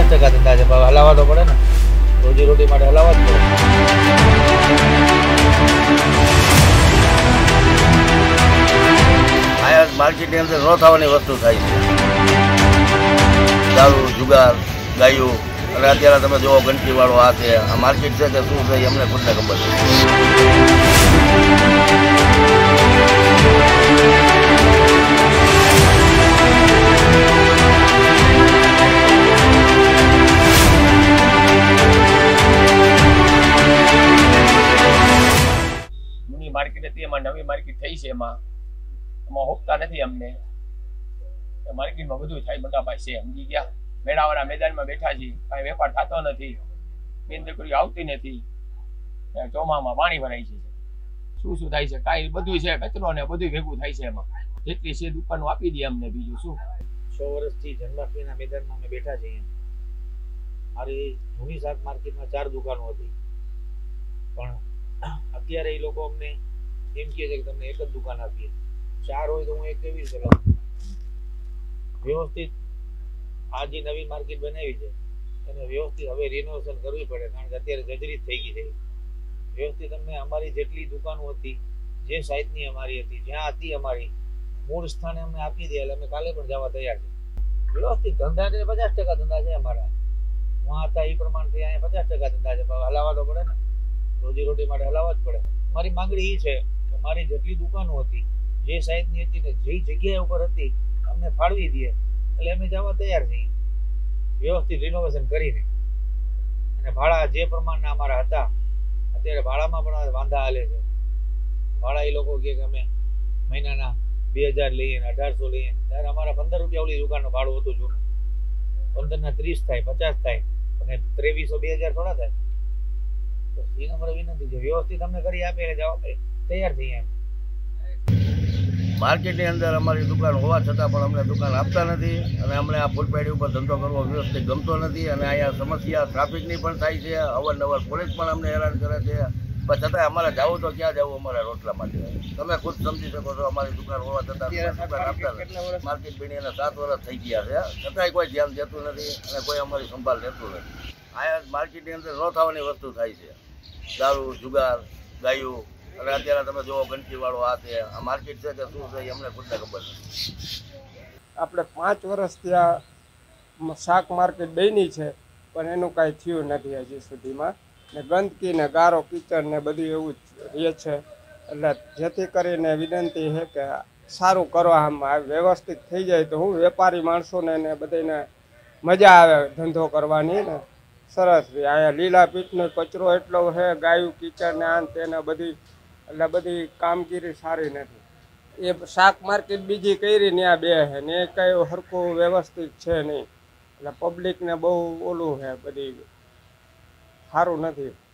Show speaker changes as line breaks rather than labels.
50% ધંધા છે, હલાવવા તો પડે ને, રોજીરોટી માટે હલાવવા જ પડે.
આયા માર્કેટની અંદર ન થવાની વસ્તુ થાય છે. દારૂ, જુગાર, ગાયું, અને અત્યારે તમે જોવો ગંદકીવાળો આ છે. આ માર્કેટ છે કે શું છે એ અમને ખુદને ખબર છે.
જૂની માર્કેટ હતી એમાં નવી માર્કેટ થઈ છે, એમાં હોપતા નથી અમને. માર્કેટમાં બધું થાય મોટા ભાઈ છે, સમજી ગયા. મેળાવાળા મેદાનમાં બેઠા છીએ, કાંઈ વેપાર થતો નથી, બેન દીકરીઓ આવતી નથી, ચોમામાં પાણી ભરાય છે. શું થાય છે કાંઈ બધું છે, કચરો ને બધું ભેગું થાય છે. એમાં જેટલી છે દુકાનો આપી દે અમને, બીજું શું.
100 વર્ષથી જન્માષ્ટમીના મેદાનમાં અમે બેઠા છીએ. મારી જૂની શાક માર્કેટમાં 4 દુકાનો હતી, પણ અત્યારે એ લોકો અમને એમ કહે છે કે તમને એક જ દુકાન આપીએ. 4 હોય તો હું એક કેવી રીતે લઉં? વ્યવસ્થિત આ જે નવી માર્કેટ બનાવી છે એને વ્યવસ્થિત હવે રિનોવેશન કરવી પડે, કારણ કે અત્યારે જર્જરિત થઈ ગઈ છે. વ્યવસ્થિત અમને અમારી જેટલી દુકાનો હતી, જે સાઈઝની અમારી હતી, જ્યાં હતી અમારી મૂળ સ્થાને અમને આપી દે એટલે અમે કાલે પણ જવા તૈયાર છે. વ્યવસ્થિત ધંધા છે, 50% ધંધા છે અમારા. વहाँ હતા એ પ્રમાણથી અહીંયા 50% ધંધા છે, હલાવવા તો પડે ને, રોજીરોટી માટે હલાવવા જ પડે. મારી માંગણી એ છે કે મારી જેટલી દુકાનો હતી, જે સાઈઝની હતી ને જે જગ્યા ઉપર હતી અમને ફાળવી દે એટલે અમે જવા તૈયાર છીએ, વ્યવસ્થિત રિનોવેશન કરીને. અને ભાડા જે પ્રમાણના અમારા હતા, અત્યારે ભાડામાં પણ વાંધા હાલે છે. ભાડા એ લોકો કહે કે અમે મહિનાના 2000 લઈએ ને 1800 લઈએ, ત્યારે અમારા 15 રૂપિયા ઓલી દુકાનનું ભાડું હતું જૂનું. 15 ના 30 થાય, 50 થાય, અને 2300 2000 થોડા થાય. તો એ અમારે વિનંતી છે, વ્યવસ્થિત અમને કરી આપે એટલે જવા તૈયાર થઈએ એમ.
માર્કેટની અંદર અમારી દુકાન હોવા છતાં પણ અમને દુકાન આપતા નથી, અને અમને આ ફૂટપાટી ઉપર ધંધો કરવો વ્યવસ્થિત ગમતો નથી. અને અહીંયા સમસ્યા ટ્રાફિકની પણ થાય છે, અવારનવાર પોલીસ પણ અમને હેરાન કરે છે. પણ છતાંય અમારે જવું તો ક્યાં જવું અમારા રોટલા માટે? તમે ખુદ સમજી શકો છો, અમારી દુકાન હોવા છતાં દુકાન આપતા નથી. માર્કેટ બની એને 7 વર્ષ થઈ ગયા છે, છતાંય કોઈ ધ્યાન દેતું નથી અને કોઈ અમારી સંભાળ લેતું નથી. અહીંયા માર્કેટની અંદર ન થવાની વસ્તુ થાય છે. દારૂ, જુગાર, ગાયું, અને અત્યારે તમે જોવો ગંદકીવાળો આ છે. આ માર્કેટ છે કે શું છે એ અમને ખુદને ખબર છે.
આપણે 5 વર્ષથી આ શાક માર્કેટ બની છે, પણ એનું કાંઈ થયું નથી હજી સુધીમાં. ને ગંદકી ને ગારો કિચન ને બધું એવું જ રહે છે. એટલે જેથી કરીને વિનંતી છે કે સારું કરવામાં વ્યવસ્થિત થઈ જાય તો હું વેપારી માણસોને ને બધાને મજા આવે ધંધો કરવાની ને સરસ રહે. અહીંયા લીલા પીઠનો કચરો એટલો છે, ગાયું કિચન ને આન તેને બધી, એટલે બધી કામગીરી સારી નથી. એ શાક માર્કેટ બીજી કરી ત્યાં બે છે ને એ કંઈ સરખું વ્યવસ્થિત છે નહીં, એટલે પબ્લિકને બહુ ઓલું છે, બધી સારું નથી.